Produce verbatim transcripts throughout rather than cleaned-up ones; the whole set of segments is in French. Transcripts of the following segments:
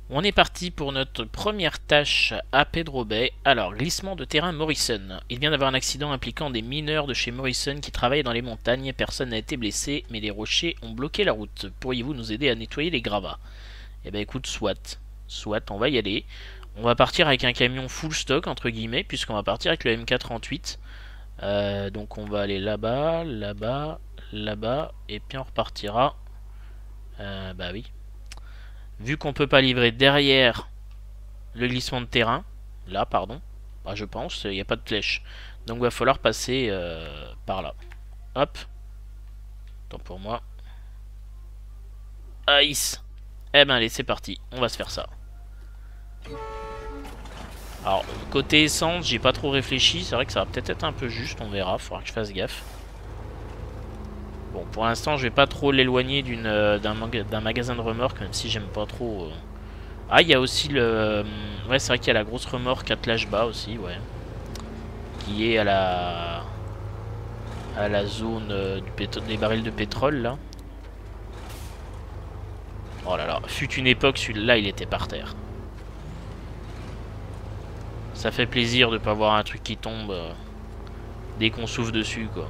On est parti pour notre première tâche à Pedro Bay. Alors, glissement de terrain Morrison. Il vient d'avoir un accident impliquant des mineurs de chez Morrison qui travaillent dans les montagnes. Personne n'a été blessé, mais les rochers ont bloqué la route. Pourriez-vous nous aider à nettoyer les gravats? Eh ben écoute, soit. Soit, on va y aller. On va partir avec un camion full stock, entre guillemets, puisqu'on va partir avec le M K trente-huit. Euh, donc on va aller là-bas, là-bas, là-bas, et puis on repartira. Euh, bah oui. Vu qu'on peut pas livrer derrière le glissement de terrain, là pardon, bah, je pense, il n'y a pas de flèche. Donc va falloir passer euh, par là. Hop. Tant pour moi. Ice. Eh ben allez, c'est parti, on va se faire ça. Alors, côté essence, j'ai pas trop réfléchi, c'est vrai que ça va peut-être être un peu juste, on verra, faudra que je fasse gaffe. Bon, pour l'instant, je vais pas trop l'éloigner d'une euh, d'un maga magasin de remorques, même si j'aime pas trop... Euh... Ah, il y a aussi le... Euh, ouais, c'est vrai qu'il y a la grosse remorque attelage bas aussi, ouais. Qui est à la... à la zone euh, du pétro... des barils de pétrole, là. Oh là là, fut une époque, celui-là, il était par terre. Ça fait plaisir de pas voir un truc qui tombe euh, dès qu'on souffle dessus, quoi.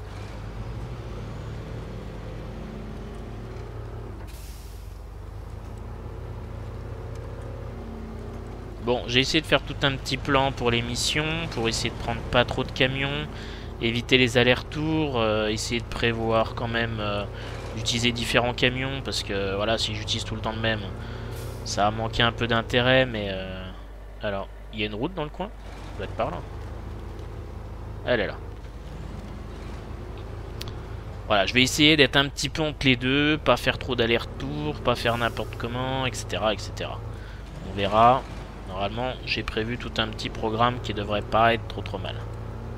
Bon, j'ai essayé de faire tout un petit plan pour les missions, pour essayer de prendre pas trop de camions, éviter les allers-retours, euh, essayer de prévoir quand même euh, d'utiliser différents camions, parce que voilà, si j'utilise tout le temps le même, ça a manqué un peu d'intérêt, mais... Euh... Alors, il y a une route dans le coin? Ça doit être par là. Elle est là. Voilà, je vais essayer d'être un petit peu entre les deux, pas faire trop d'allers-retours, pas faire n'importe comment, et cetera, et cetera. On verra. Normalement, j'ai prévu tout un petit programme qui devrait pas être trop trop mal.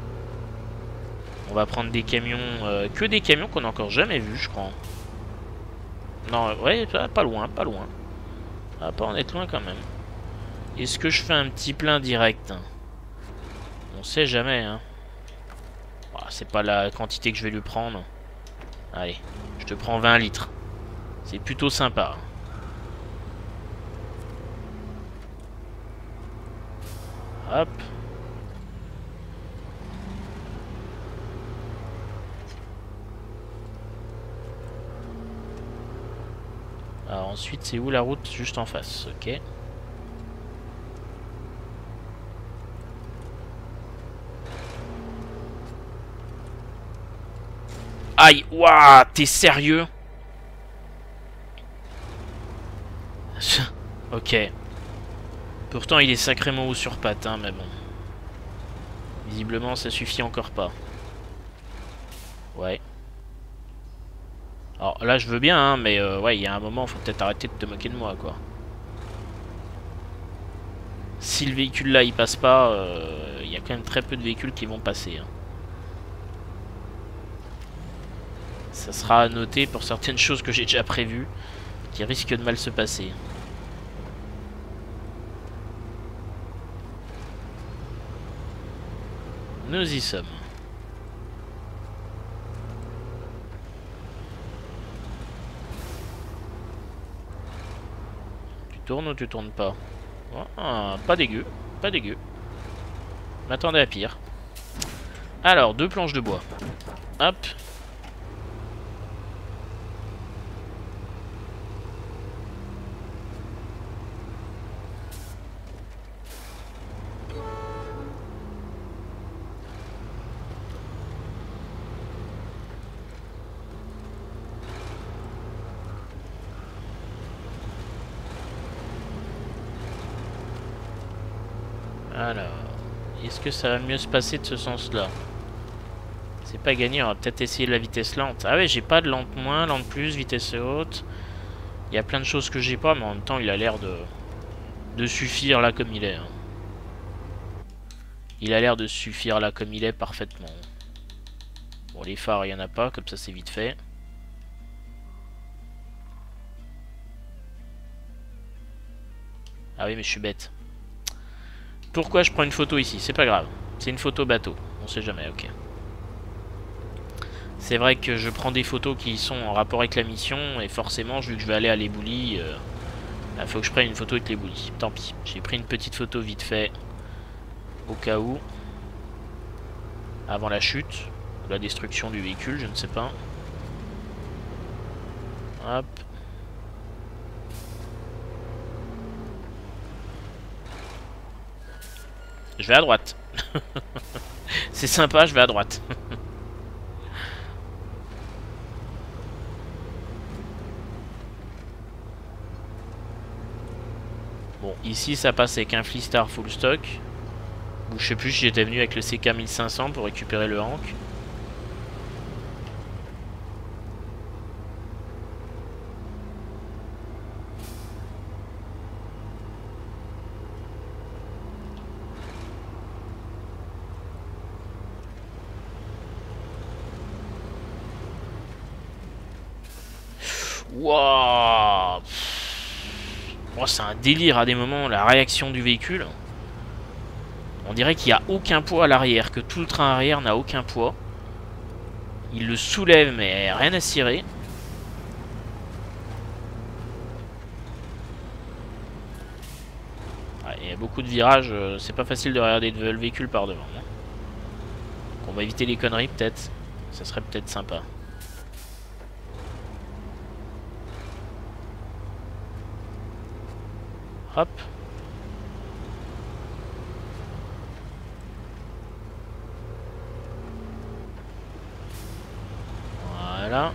On va prendre des camions, euh, que des camions qu'on n'a encore jamais vus, je crois. Non, ouais, pas loin, pas loin. On va pas en être loin quand même. Est-ce que je fais un petit plein direct? On sait jamais, hein. Oh, c'est pas la quantité que je vais lui prendre. Allez, je te prends vingt litres. C'est plutôt sympa. Hop. Alors ensuite, c'est où la route? Juste en face, ok. Aïe, waouh, t'es sérieux? Ok. Pourtant, il est sacrément haut sur pattes, hein, mais bon. Visiblement, ça suffit encore pas. Ouais. Alors là, je veux bien, hein, mais euh, ouais, il y a un moment, faut peut-être arrêter de te moquer de moi, quoi. Si le véhicule là, il passe pas, euh, il y a quand même très peu de véhicules qui vont passer. Hein. Ça sera à noter pour certaines choses que j'ai déjà prévues, qui risquent de mal se passer. Nous y sommes. Tu tournes ou tu tournes pas? Ah, pas dégueu, pas dégueu. M'attendais à pire. Alors, deux planches de bois. Hop. Alors, est-ce que ça va mieux se passer de ce sens-là? C'est pas gagné, on va peut-être essayer la vitesse lente. Ah ouais, j'ai pas de lente moins, lente plus, vitesse haute. Il y a plein de choses que j'ai pas, mais en même temps, il a l'air de, de suffire là comme il est. Hein. Il a l'air de suffire là comme il est parfaitement. Bon, les phares, il n'y en a pas, comme ça c'est vite fait. Ah oui, mais je suis bête. Pourquoi je prends une photo ici? C'est pas grave. C'est une photo bateau. On sait jamais, ok. C'est vrai que je prends des photos qui sont en rapport avec la mission, et forcément, vu que je vais aller à l'éboulis, euh, Il faut que je prenne une photo avec les bouillies. Tant pis. J'ai pris une petite photo vite fait. Au cas où. Avant la chute. Ou la destruction du véhicule, je ne sais pas. Hop. Je vais à droite. C'est sympa, je vais à droite. Bon, ici ça passe avec un Fleestar full stock. Ou je sais plus si j'étais venu avec le C K mille cinq cents pour récupérer le Hank. Wouah. Oh, c'est un délire à des moments, la réaction du véhicule. On dirait qu'il n'y a aucun poids à l'arrière, que tout le train arrière n'a aucun poids. Il le soulève, mais rien à cirer. Ah, il y a beaucoup de virages, c'est pas facile de regarder le véhicule par devant. Donc on va éviter les conneries peut-être. Ça serait peut-être sympa. Hop. Voilà.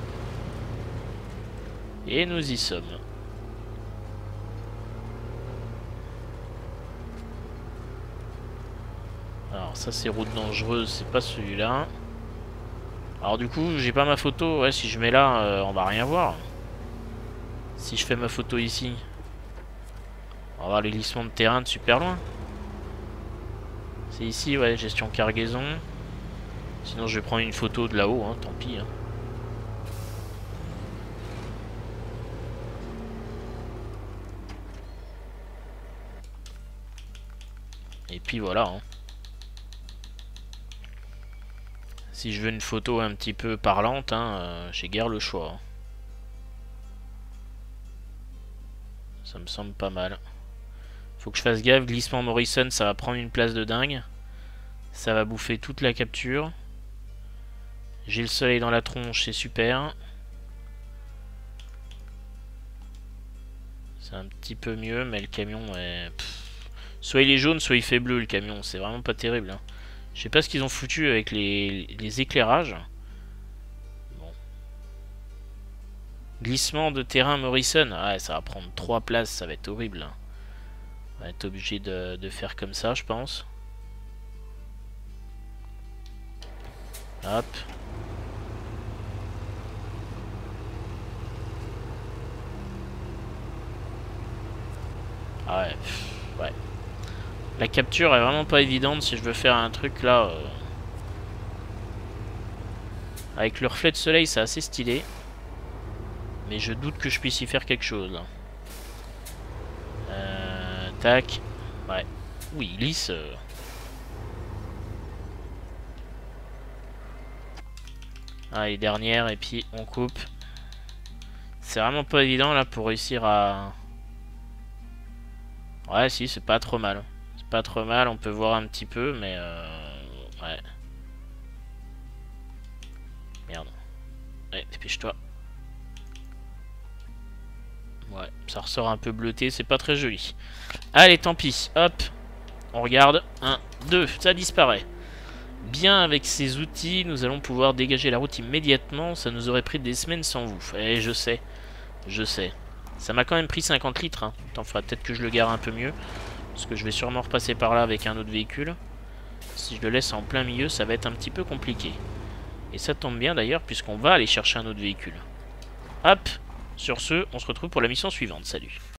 Et nous y sommes. Alors ça c'est route dangereuse, c'est pas celui-là. Alors du coup j'ai pas ma photo, ouais si je mets là euh, on va rien voir. Si je fais ma photo ici. On va voir les glissements de terrain de super loin. C'est ici, ouais, gestion cargaison. Sinon je vais prendre une photo de là-haut, hein, tant pis. Hein. Et puis voilà. Hein. Si je veux une photo un petit peu parlante, hein, euh, j'ai guère le choix. Hein. Ça me semble pas mal. Faut que je fasse gaffe, glissement Morrison, ça va prendre une place de dingue. Ça va bouffer toute la capture. J'ai le soleil dans la tronche, c'est super. C'est un petit peu mieux, mais le camion est... Pff. Soit il est jaune, soit il fait bleu le camion. C'est vraiment pas terrible. Hein. Je sais pas ce qu'ils ont foutu avec les, les éclairages. Bon. Glissement de terrain Morrison. Ouais, ça va prendre trois places, ça va être horrible. Hein. On va être obligé de, de faire comme ça, je pense. Hop. Ah ouais, pff, ouais. La capture est vraiment pas évidente si je veux faire un truc là. Euh... Avec le reflet de soleil, c'est assez stylé. Mais je doute que je puisse y faire quelque chose. Là. Euh, tac. Ouais. Oui, lisse. Euh... Allez, dernière, et puis on coupe. C'est vraiment pas évident là pour réussir à... Ouais, si, c'est pas trop mal. C'est pas trop mal, on peut voir un petit peu, mais... Euh... Ouais. Merde. Ouais, dépêche-toi. Ouais, ça ressort un peu bleuté, c'est pas très joli. Allez, tant pis. Hop. On regarde. un, deux, ça disparaît. Bien, avec ces outils, nous allons pouvoir dégager la route immédiatement. Ça nous aurait pris des semaines sans vous. Eh, je sais. Je sais. Ça m'a quand même pris cinquante litres. Hein. Attends, faudra peut-être que je le gare un peu mieux. Parce que je vais sûrement repasser par là avec un autre véhicule. Si je le laisse en plein milieu, ça va être un petit peu compliqué. Et ça tombe bien d'ailleurs, puisqu'on va aller chercher un autre véhicule. Hop. Sur ce, on se retrouve pour la mission suivante. Salut.